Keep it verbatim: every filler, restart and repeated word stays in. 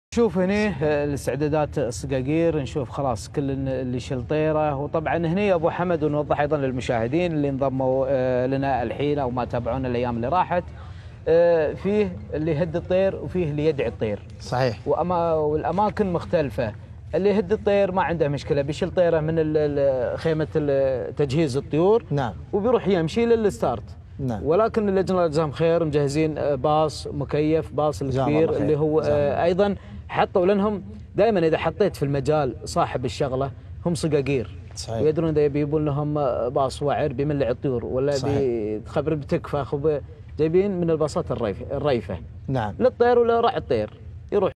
نشوف هنا الاستعدادات الصقاقير، نشوف خلاص كل اللي يشيل طيره. وطبعا هنا يا ابو حمد ونوضح ايضا للمشاهدين اللي انضموا لنا الحين او ما تابعونا الايام اللي راحت، فيه اللي يهد الطير وفيه اللي يدعي الطير. صحيح. وأما والاماكن مختلفه. اللي يهد الطير ما عنده مشكله، بيشيل طيره من خيمه تجهيز الطيور. نعم. وبيروح يمشي للستارت. نعم. ولكن اللجنه جزاهم خير مجهزين باص مكيف، باص الكبير اللي هو ايضا حطوا لانهم دائما اذا حطيت في المجال صاحب الشغله هم صقاقير. صحيح. ويدرون اذا بيبون لهم باص وعر بيملع الطيور ولا بخبر بتكفى جايبين من الباصات الريفه الريفه. نعم. للطير ولا راعي الطير يروح